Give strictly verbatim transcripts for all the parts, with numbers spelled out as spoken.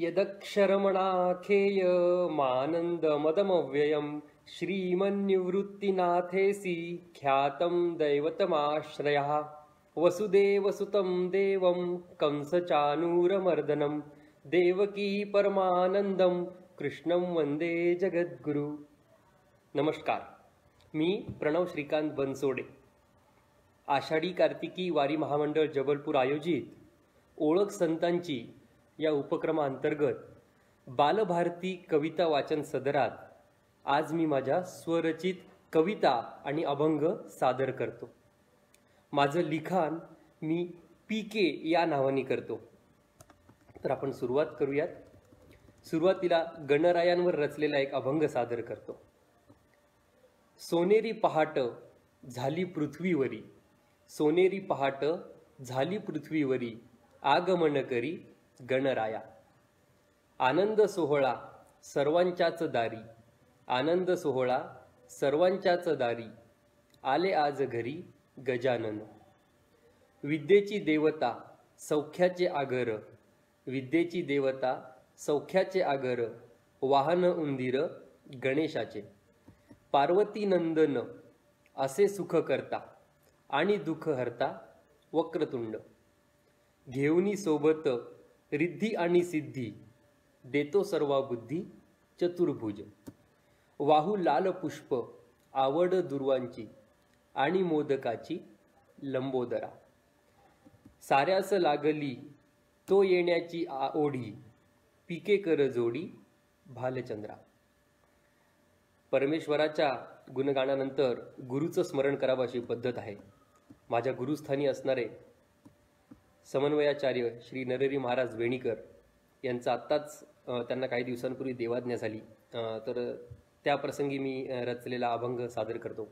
यदक्षरमणाखेय मानन्दमदमव्ययं श्रीमन्निवृत्तिनाथेसि ख्यातं दैवतमाश्रयः वसुदेवसुतं देवं कंसचानूरमर्दनं देवकी परमानंदम कृष्णं वंदे जगद्गुरु. नमस्कार, मी प्रणव श्रीकांत बनसोडे. आषाढी कार्तिकी वारी महामंडळ जबलपूर आयोजित ओळख संतांची या उपक्रमाअंतर्गत बालभारती कविता वाचन सदरात आज मी माझ्या स्वरचित कविता आणि अभंग सादर करतो. माझं लिखाण मी पी के या नावाने करतो. तर आपण सुरुवात करूयात. सुरुवातीला गणरायांवर रचलेला एक अभंग सादर करतो. सोनेरी पहाट झाली पृथ्वीवरी, सोनेरी पहाट झाली पृथ्वीवरी, आगमन करी गणराया. आनंद सोहळा सर्वांच्याच दारी, आनंद सोहळा सर्वांच्याच दारी, आले आज घरी गजानन. विद्येची देवता सौख्याचे आगर, विद्येची देवता सौख्याचे आगर, वाहन उंदीर गणेशाचे. पार्वती नंदन असे सुख करता, आणि दुःख हरता वक्रतुंड. घेऊनी सोबत रिद्धी आणि सिद्धी, देतो सर्वा बुद्धी चतुर्भुज. वाहू लाल पुष्प आवड दुर्वांची, आणि मोदकाची लंबोदरा. साऱ्यास लागली तो येण्याची ओढी, पिके कर जोडी भालचंद्रा. परमेश्वराच्या गुणगानानंतर गुरुचं स्मरण करावं अशी पद्धत आहे. माझ्या गुरुस्थानी असणारे समन्वयाचार्य श्री नरहरी महाराज वेणीकर यांचा आत्ताच त्यांना काही दिवसांपूर्वी देवाज्ञा झाली. तर त्या प्रसंगी मी रचलेला अभंग सादर करतो.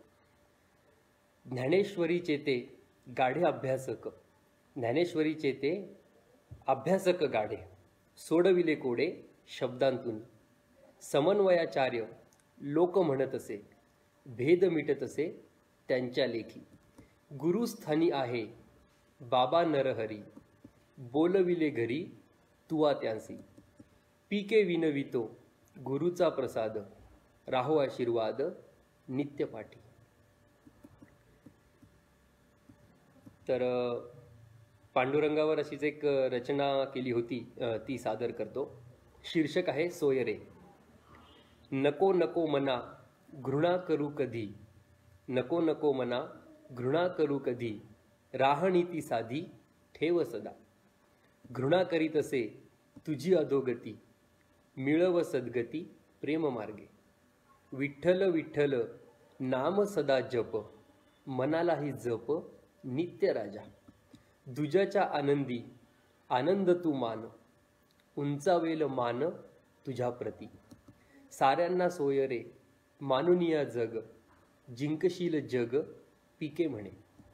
ज्ञानेश्वरी चेते गाढे अभ्यासक, ज्ञानेश्वरी चेते अभ्यासक गाढे, सोडविले कोडे शब्दांतून. समन्वयाचार्य लोक म्हणत असे, भेद मिटत असे त्यांच्या लेखी. गुरुस्थानी आहे बाबा नरहरी, बोलविले घरी तुवा त्यांसी. पीके विनवितो गुरुचा प्रसाद, राहो आशीर्वाद नित्यपाठी. तर पांडुरंगावर अशीच एक रचना केली होती, ती सादर करतो. शीर्षक आहे सोयरे. नको नको मना घृणा करू कधी, नको नको मना घृणा करू कधी, राहणीती साधी ठेव सदा. घृणा करीत असे तुझी अधोगती, मिळव सद्गती प्रेम मार्गे. विठ्ठल विठ्ठल नाम सदा जप, मनालाही जप नित्य राजा. दुजाच्या आनंदी आनंद तू मान, उंचावेल मान तुझ्या प्रती. साऱ्यांना सोयरे मानुनिया जग, जिंकशील जग पिके म्हणे.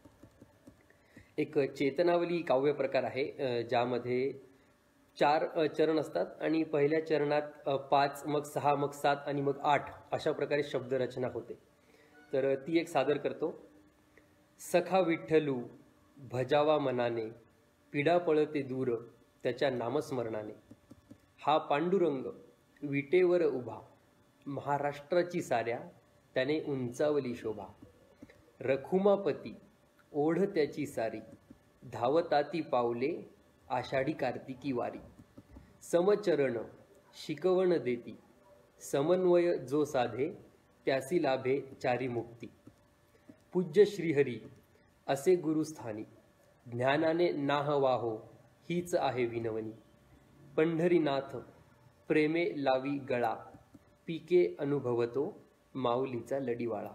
एक चेतनावली काव्य प्रकार आहे, ज्यामध्ये चार चरण असतात आणि पहिल्या चरणात पाच, मग सहा, मग सात आणि मग आठ अशा प्रकारे शब्दरचना होते. तर ती एक सादर करतो. सखा विठ्ठलू भजावा मनाने, पिढा पळते दूर त्याच्या नामस्मरणाने. हा पांडुरंग विटेवर उभा, महाराष्ट्राची साऱ्या त्याने उंचावली शोभा. रखुमापती ओढ त्याची सारी, धावताती पावले आषाढी कार्तिकी वारी. समचरण शिकवण देती, समन्वय जो साधे त्यासी लाभे चारी मुक्ती. पूज्य श्रीहरी असे गुरुस्थानी, ज्ञानाने नाह वाहो हीच आहे विनवणी. पंढरीनाथ प्रेमे लावी गळा, पिके अनुभवतो माऊलीचा लडीवाळा.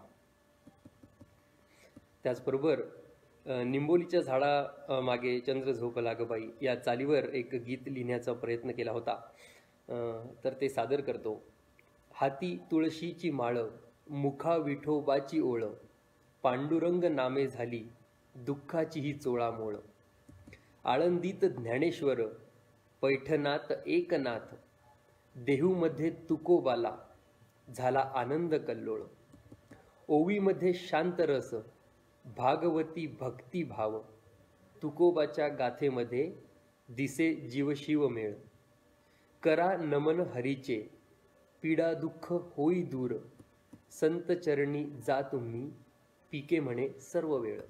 त्याचबरोबर निंबोलीच्या झाडा मागे चंद्र झोपला ग बाई या चालीवर एक गीत लिहिण्याचा प्रयत्न केला होता. तर ते सादर करतो. हाती तुळशीची माळ, मुखा विठोबाची ओळ, पांडुरंग नामे झाली दुःखाची ही चोळामोळ. आळंदीत ज्ञानेश्वर, पैठणात एकनाथ, देहूमध्ये तुकोबाला झाला आनंद कल्लोळ. ओवीमध्ये शांतरस, भागवती भक्ती भाव, तुकोबाच्या गाथेमध्ये दिसे जीवशिव मेळ. करा नमन हरीचे, पीडा दुःख होई दूर, संत चरणी जा तुम्ही, पिके म्हणे सर्व वेळ.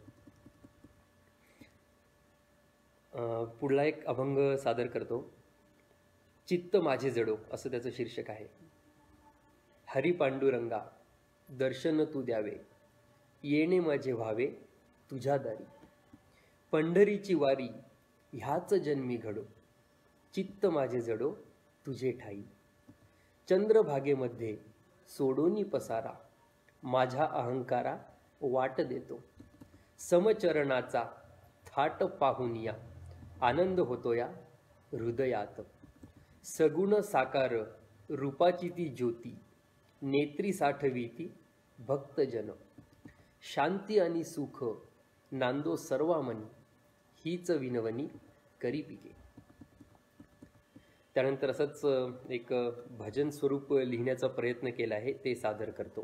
पुढला एक अभंग सादर करतो. चित्त माझे जडो असं त्याचं शीर्षक आहे. हरी पांडुरंगा दर्शन तू द्यावे, येणे माझे व्हावे तुझ्या दारी. पंढरीची वारी ह्याच जन्मी घडो, चित्त माझे जडो तुझे ठाई. चंद्रभागेमध्ये सोडोनी पसारा, माझ्या अहंकारा वाट देतो. समचरणाचा थाट पाहून या, आनंद होतो या हृदयात. सगुण साकार रूपाची ती ज्योती, नेत्री साठवी ती भक्तजन. शांती आणि सुख नांदो सर्वामनी, हीच विनवणी करी पिके. त्यानंतर असंच एक भजन स्वरूप लिहिण्याचा प्रयत्न केला आहे, ते सादर करतो.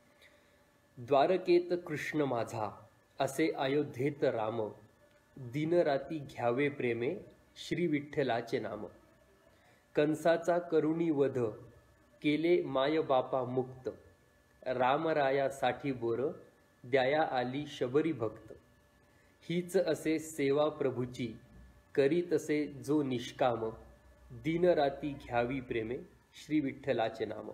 द्वारकेत कृष्ण माझा, असे अयोध्येत राम, दिनराती घ्यावे प्रेमे श्री विठ्ठलाचे नाम. कंसाचा करुणी वध, केले माय बापा मुक्त, रामरायासाठी बोर, द्याया आली शबरी भक्त. हीच असे सेवा प्रभूची, करीत असे जो निष्काम, दिनराती घ्यावी प्रेमे श्री विठ्ठलाचे नाम.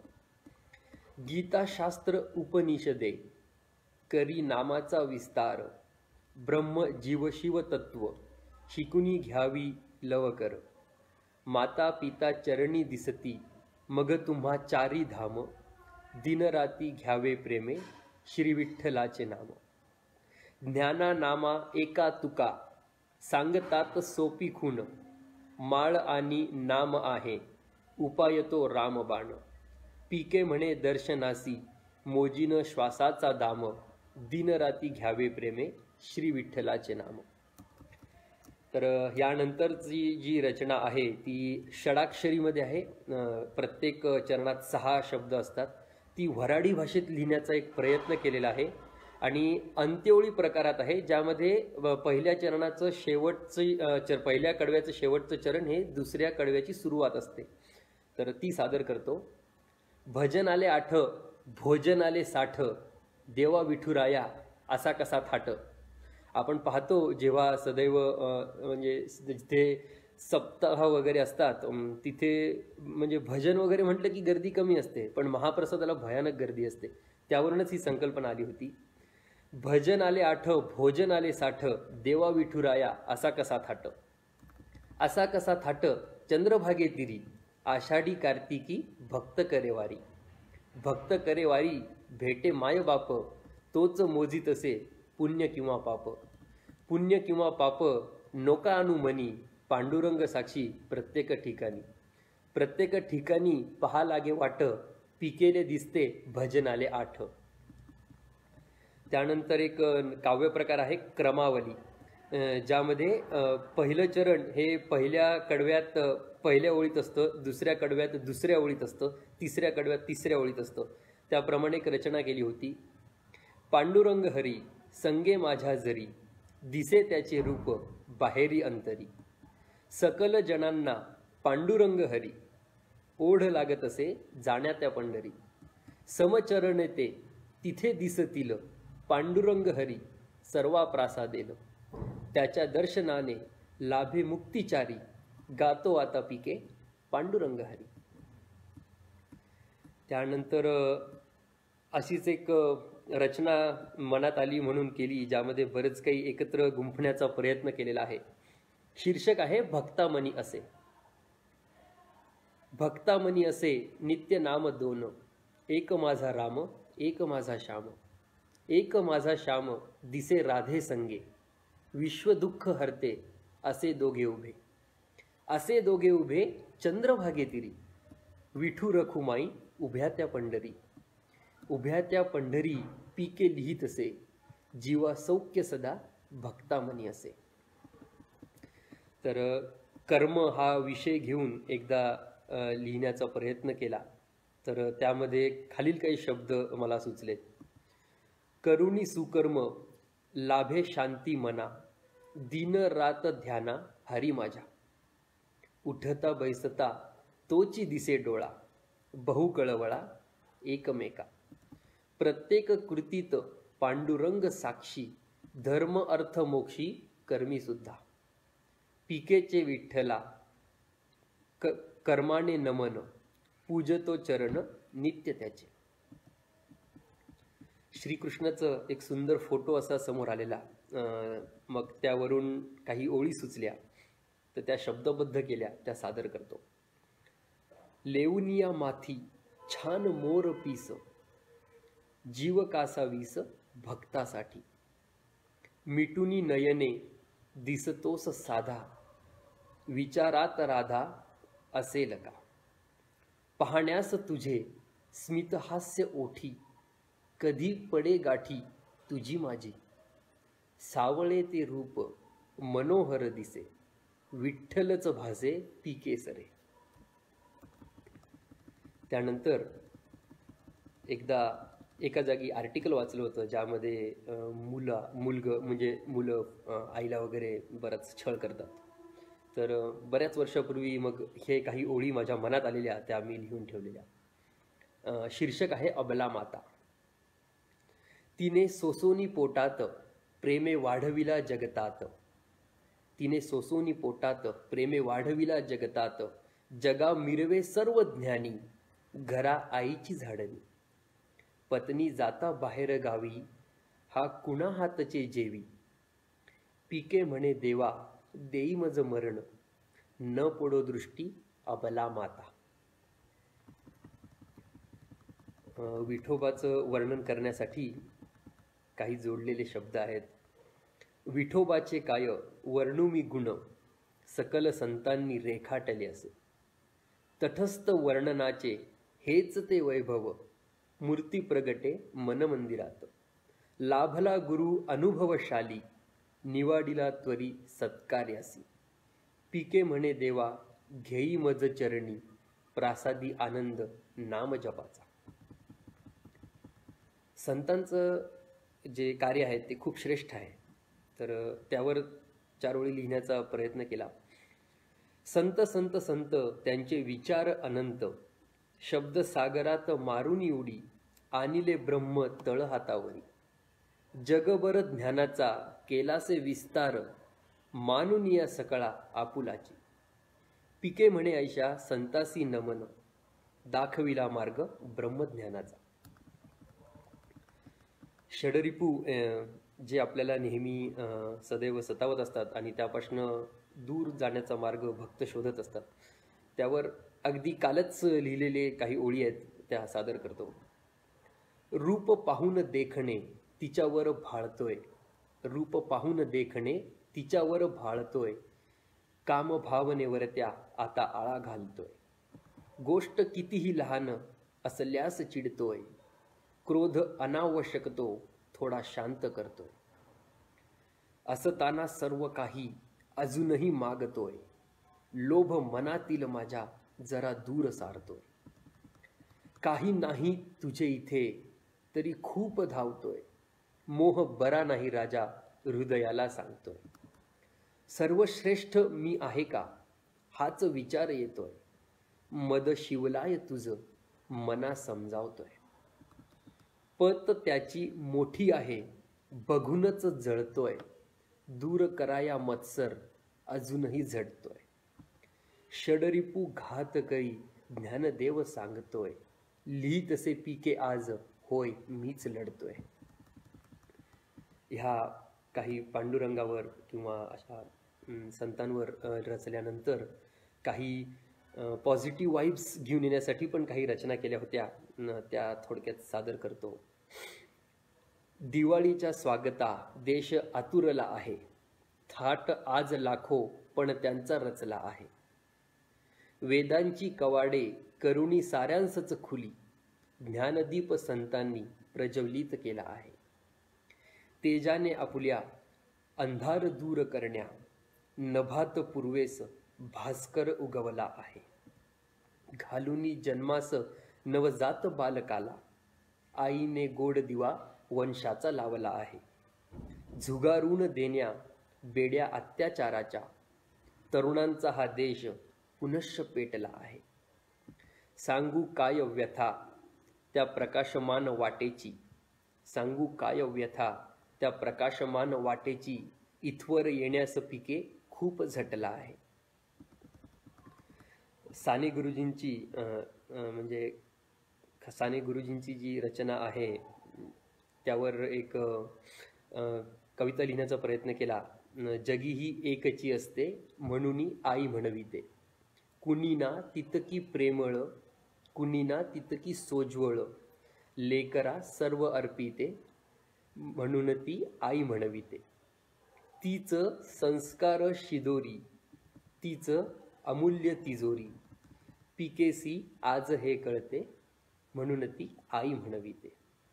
गीताशास्त्र उपनिषदे, करी नामाचा विस्तार, ब्रह्म जीव शिव तत्व, शिकुनी घ्यावी लवकर. माता पिता चरणी दिसती, मग तुम्हा चारी धाम, दिनराती घ्यावे प्रेमे श्री विठ्ठलाचे नाम. ज्ञाना नामा एका तुका, सांगतात सोपी खून, माळ आणि नाम आहे उपाय तो रामबाण. पिके म्हणे दर्शनासी, मोजीन श्वासाचा दाम, दिनराती घ्यावे प्रेमे श्री विठ्ठलाचे नाम. तर यानंतरची जी रचना आहे ती षडाक्षरीमध्ये आहे. प्रत्येक चरणात सहा शब्द असतात. ती वऱ्हाडी भाषेत लिहिण्याचा एक प्रयत्न केलेला आहे आणि अंत्योळी प्रकारात आहे, ज्यामध्ये पहिल्या चरणाचं शेवटचं चर पहिल्या कडव्याचं शेवटचं चरण हे दुसऱ्या कडव्याची सुरुवात असते. तर ती सादर करतो. भजन आले आठ, भोजन आले साठ, देवा विठुराया असा कसा थाट. आपण पाहतो जेव्हा सदैव म्हणजे जिथे सप्ताह वगैरे असतात तिथे म्हणजे भजन वगैरे म्हटलं की गर्दी कमी असते, पण महाप्रसादाला भयानक गर्दी असते. त्यावरूनच ही संकल्पना आली होती. भजन आले आठ, भोजन आले साठ, देवा विठुराया असा कसा थाट. असा कसा थाट चंद्रभागे तिरी, आषाढी कार्तिकी भक्त करेवारी. भक्त करेवारी भेटे माय बाप, तोच मोजीत असे पुण्य किंवा पाप. पुण्य किंवा पाप नोका अनुमनी, पांडुरंग साक्षी प्रत्येक ठिकाणी. प्रत्येक ठिकाणी पहा लागे वाट, पिकेले दिसते भजन आले आठ. त्यानंतर एक काव्य प्रकार आहे क्रमावली, ज्यामध्ये पहिलं चरण हे पहिल्या कडव्यात पहिल्या ओळीत असतं, दुसऱ्या कडव्यात दुसऱ्या ओळीत असतं, तिसऱ्या कडव्यात तिसऱ्या ओळीत असतं. त्याप्रमाणे एक रचना केली होती. पांडुरंग हरी संगे माझ्या जरी, दिसे त्याचे रूप बाहेरी अंतरी. सकल जनांना पांडुरंग हरी, ओढ लागत असे जाण्या त्या पंढरी. समचरण ते तिथे दिसतील, पांडुरंग हरी सर्वा प्रासादेल. त्याच्या दर्शनाने लाभे मुक्तिचारी, गातो आता पिके पांडुरंग हरी. त्यानंतर अशीच एक रचना मनात आली म्हणून केली, ज्यामध्ये बरेच काही एकत्र गुंफण्याचा प्रयत्न केलेला आहे. शीर्षक आहे भक्तामनी असे. भक्तामनी असे नित्य नाम दोन, एक माझा राम एक माझा श्याम. एक माझा श्याम दिसे राधे संगे, विश्व दुःख हरते असे दोघे उभे. असे दोघे उभे चंद्रभागे तिरी, विठू रखुमाई उभ्या त्या पंढरी. उभ्या त्या पंढरी पिके लिहित असे, जीवा सौख्य सदा भक्तामनी असे. तर कर्म हा विषय घेऊन एकदा लिहिण्याचा प्रयत्न केला. तर त्यामध्ये खालील काही शब्द मला सुचलेत. करुणी सुकर्म लाभे शांती मना, दिन रात ध्याना हरी माझ्या. उठता बैसता तोची दिसे डोळा, बहु कळवळा एकमेका. प्रत्येक कृतीत पांडुरंग साक्षी, धर्म अर्थ मोक्षी कर्मी सुद्धा. पिकेचे विठ्ठला क कर्माने नमन, पूजतो चरण नित्य त्याचे. श्रीकृष्णाचं एक सुंदर फोटो असा समोर आलेला, मग त्यावरून काही ओळी सुचल्या तर त्या शब्दबद्ध केल्या, त्या सादर करतो. लेवनिया माथी छान मोर पीस, जीव कासा वीस भक्तासाठी. मिटुनी नयने दिसतोस साधा, विचारात राधा असेल का. पाहण्यास तुझे स्मितहास्य ओठी, कधी पडे गाठी तुझी माझी. सावळे ते रूप मनोहर दिसे, विठ्ठलच भासे पिके सरे. त्यानंतर एकदा एका जागी आर्टिकल वाचलं होतं, ज्यामध्ये मुला मुलग म्हणजे मुलं आईला वगैरे बराच छळ करतात. तर बऱ्याच वर्षापूर्वी मग हे काही ओळी माझ्या मनात आलेल्या, त्या मी लिहून ठेवलेल्या. शीर्षक आहे अबला माता. तिने सोसोनी पोटात प्रेमे वाढविला जगतात. तिने सोसोनी पोटात प्रेमे वाढविला जगतात. जगा मिरवे सर्व ज्ञानी, घरा आईची झाडणी. पत्नी जाता बाहेर गावी, हा कुणा हातचे जेवी. पिके म्हणे देवा देई मज मरण, न पडो दृष्टी अबला माता. विठोबाचं वर्णन करण्यासाठी काही जोडलेले शब्द आहेत. विठोबाचे काय वर्णुमी गुण, सकल संतांनी रेखाटले असे. तटस्थ वर्णनाचे हेच ते वैभव, मूर्ती प्रगटे मनमंदिरात. लाभला गुरु अनुभवशाली, निवाडिला त्वरी सत्कार्यासी. पिके म्हणे देवा घेई मज चरणी, प्रासादी आनंद नाम जपाचा. संतांचं जे कार्य आहे ते खूप श्रेष्ठ आहे, तर त्यावर चार ओळी लिहिण्याचा प्रयत्न केला. संत संत संत त्यांचे विचार अनंत, शब्द सागरात मारुनी उडी, आणिले ब्रह्म तळ हातावरी. जगभर ज्ञानाचा केलासे विस्तार, मानुनिया सकळा आपुलाची. पिके म्हणे ऐशा संतासी नमन, दाखविला मार्ग ब्रह्मज्ञानाचा. षडरिपू जे आपल्याला नेहमी सदैव सतावत असतात आणि त्यापासून दूर जाण्याचा मार्ग भक्त शोधत असतात, त्यावर अगदी कालच लिहिलेले काही ओळी आहेत, त्या सादर करतो. रूप पाहून देखणे तिच्यावर भाळतोय, रूप पाहून देखणे तिच्यावर भाळतोय. काम भावनेवर त्या आता आळा घालतोय. गोष्ट कितीही लहान असल्यास चिडतोय, क्रोध अनावश्यक तो थोडा शांत करतोय. असताना सर्व काही अजूनही मागतोय, लोभ मनातील माझ्या जरा दूर सारतोय. काही नाही तुझे इथे तरी खूप धावतोय, मोह बरा नाही राजा हृदयाला सांगतोय. सर्वश्रेष्ठ मी आहे का हाच विचार येतोय, मद शिवलाय तुझं मना समजावतोय. पत त्याची मोठी आहे बघूनच जळतोय, दूर कराया मत्सर अजूनही झटतोय. षडरिपू घात करी ज्ञानदेव सांगतोय, लिही तसे पिके आज होय मीच लढतोय. ह्या काही पांडुरंगावर किंवा अशा संतांवर रचल्यानंतर काही पॉझिटिव्ह वाईब्स घेऊन येण्यासाठी पण काही रचना केल्या होत्या, त्या थोडक्यात सादर करतो. दिवाळीच्या स्वागता देश आतुरला आहे, थाट आज लाखो पण त्यांचा रचला आहे. वेदांची कवाडे करुणी साऱ्यांसच खुली, ज्ञानदीप संतांनी प्रज्वलित केला आहे. तेजाने आपुल्या अंधार दूर करण्या, नभात पूर्वेस भास्कर उगवला आहे. घालुनी जन्मास नवजात बालकाला, आईने गोड दिवा वंशाचा लावला आहे. झुगारून देण्या बेड्या अत्याचाराच्या, तरुणांचा हा देश पुनश्च पेटला आहे. सांगू काय व्यथा त्या प्रकाशमान वाटेची, सांगू काय व्यथा त्या प्रकाशमान वाटेची, इथवर येण्यास पिके खूप झटला आहे. साने गुरुजींची म्हणजे साने गुरुजींची जी रचना आहे त्यावर एक कविता लिहिण्याचा प्रयत्न केला. जगी ही एकची असते म्हणून आई म्हणविते, कुणीना तितकी प्रेमळ, कुणीना तितकी सोज्वळ, लेकरा सर्व अर्पिते म्हणून ती आई म्हणविते. तीच संस्कार शिदोरी, तीच अमूल्य तिजोरी, पिकेसी आज हे कळते म्हणून ती आई म्हणविते.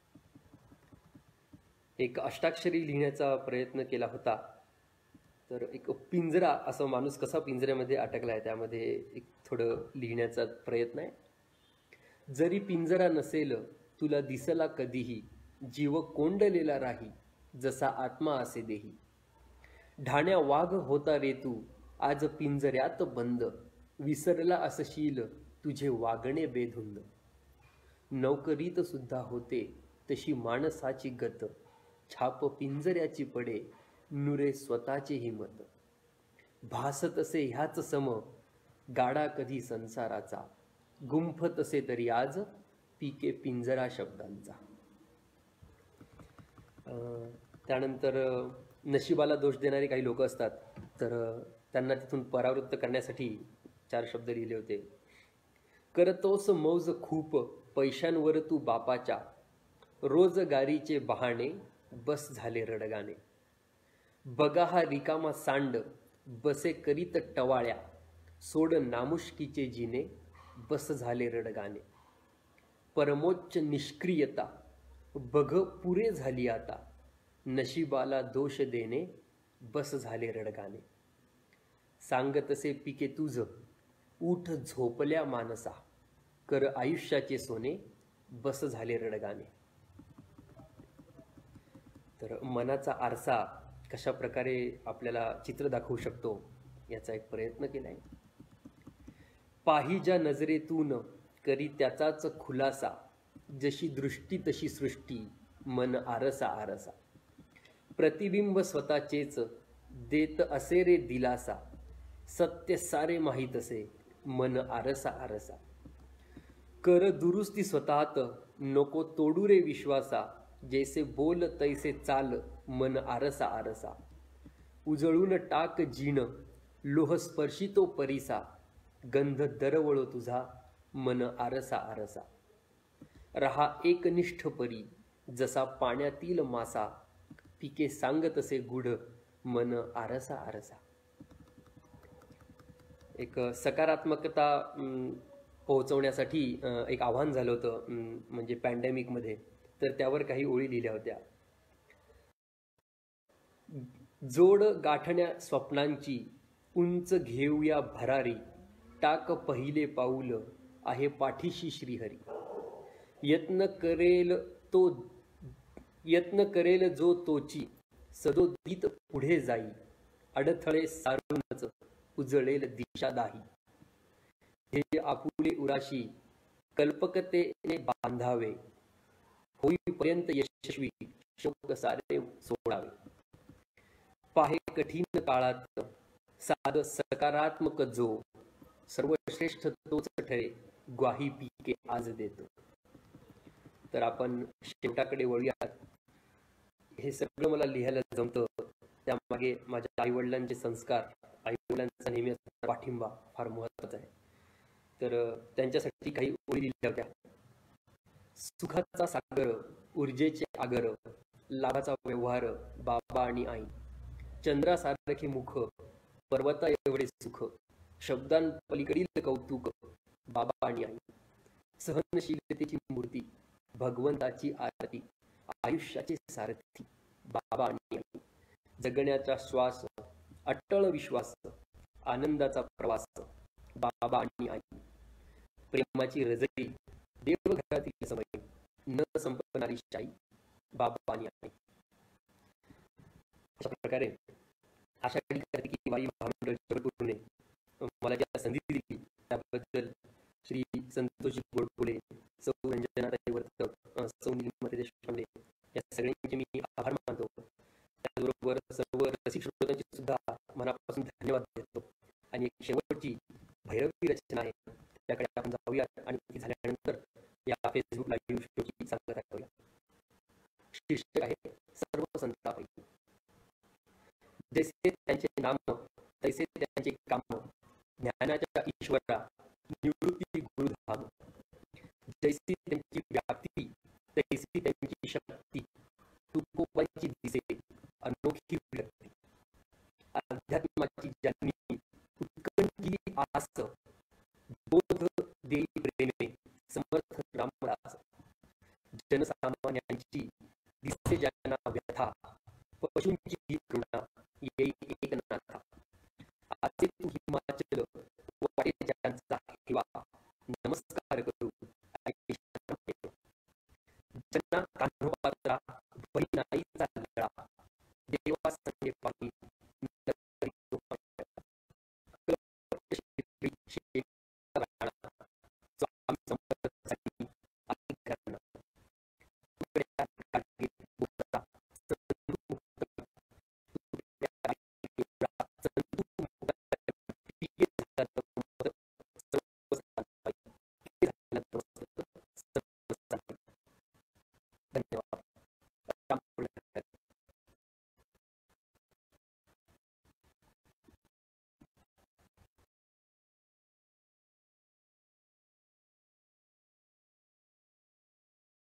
एक अष्टाक्षरी लिहिण्याचा प्रयत्न केला होता. तर एक पिंजरा, असं माणूस कसा पिंजऱ्यामध्ये अटकला आहे त्यामध्ये एक थोडं लिहिण्याचा प्रयत्न आहे. जरी पिंजरा नसेल तुला दिसला कधीही, जीव कोंडलेला राही जसा आत्मा असे देही. ढाण्या वाघ होता रे तू आज पिंजऱ्यात बंद, विसरला असशील तुझे वागणे बेधुंद. नौकरीत सुद्धा होते तशी माणसाची गत, छाप पिंजऱ्याची पडे नुरे स्वतःचे हिमत. भासत असे ह्याच सम गाडा कधी संसाराचा, गुंफत असे तरी आज पिके पिंजरा शब्दांचा. त्यानंतर नशिबाला दोष देणारे काही लोक असतात, तर त्यांना तिथून परावृत्त करण्यासाठी चार शब्द लिहिले होते. करतोस मौज खूप पैशांवर तू बापाच्या, रोजगारीचे बहाणे बस झाले रडगाणे. बगा हा रिकामा सांड बसे करीत टवाळ्या, सोड नामुष्कीचे जिने बस झाले रडगाणे. परमोच्च निष्क्रियता बघ पुरे झाली आता, नशिबाला दोष देणे बस झाले रडगाणे. सांगतसे पिके तुझ उठ झोपल्या मानसा, कर आयुष्याचे सोने बस झाले रडगाणे. तर मनाचा आरसा कशा प्रकारे आपल्याला चित्र दाखवू शकतो याचा एक प्रयत्न केलाय. पाही ज्या नजरेतून करी त्याचाच खुलासा, जशी दृष्टी तशी सृष्टी मन आरसा आरसा. प्रतिबिंब स्वतःचेच देत असे रे दिलासा, सत्य सारे माहीत असे मन आरसा आरसा. कर दुरुस्ती स्वतःत नको तोडू रे विश्वासा, जैसे बोल तैसे चाल मन आरसा आरसा. उजळून टाक जीण लोह स्पर्शी तो परिसा, गंध दरवळो तुझा मन आरसा आरसा. रहा एकनिष्ठ परी जसा पाण्यातील मासा, पिके सांगत असे गुढ मन आरसा आरसा. एक सकारात्मकता पोहोचवण्यासाठी एक आव्हान झालं होतं म्हणजे पॅन्डेमिकमध्ये, तर त्यावर काही ओळी लिहिल्या होत्या. जोड गाठण्या स्वप्नांची उंच घेऊया भरारी, टाक पहिले पाऊल आहे पाठीशी श्रीहरी. यत्न करेल तो यत्न करेल जो तोची, सदोदित पुढे जाई, अडथळे सारूनच उजळेल दिशा दाही. हे आपुले उराशी कल्पकतेने बांधावे, होईपर्यंत यशस्वी शोक सारे सोडावे. पाहे कठीण काळात साध सकारात्मक जो, सर्वश्रेष्ठ तोच ठरे ग्वाही पिके आज देतो. तर आपण शेवटाकडे वळूयात. हे सगळं मला लिहायला जमतं त्यामागे माझ्या आईवडिलांचे संस्कार, आईवडिलांचा नेहमी असणारा पाठिंबा फार महत्त्वाचा आहे. तर त्यांच्यासाठी काही ओळी लिहिल्या होत्या. सुखाचा सागर ऊर्जेचे आगर, लाभाचा व्यवहार बाबा आणि आई. चंद्रासारखे मुख पर्वता एवढे सुख, शब्दांपलीकडील कौतुक बाबा आणि आई. सहनशीलतेची मूर्ती भगवंताची आरती, आयुष्याचे सारथी बाबा आणि आई. जगण्याचा श्वास अट्टळ विश्वास, आनंदाचा प्रवास बाबा आणि आई. प्रेमाची रजई देवघरातील समय, न संपणारी शाई बाबा आणि आई. अशा प्रकारे आषाढी कार्तिकी वारी महामंडळ जबलपूरने मला ज्या संधी दिली त्याबद्दल श्री संतोषजी सर्व संतापैकी. जैसे त्यांचे नाम तैसे त्यांचे काम, ज्ञानाच्या ईश्वरा निवृत्ती गुरुधाम. जैसी त्यांची व्याप्ती तैसी त्यांची शक्ती, तुकोबांची दिसे अनोखी व्यक्ती. अध्यात्माची ज्यांनी उत्कंठी आस, बोध देई प्रेमे समर्थ रामदास. जनसामान्यांची दिसे ज्यांना व्यथा, पशूंची करुणा येई एकनाथा. आचे तू हिमाचल वाटे ज्यांचा हेवा, नमस्कार करू ज्यांना कान्होपात्रा बहिणाईचा लळा. देवा संगे पाणी धन्यवाद.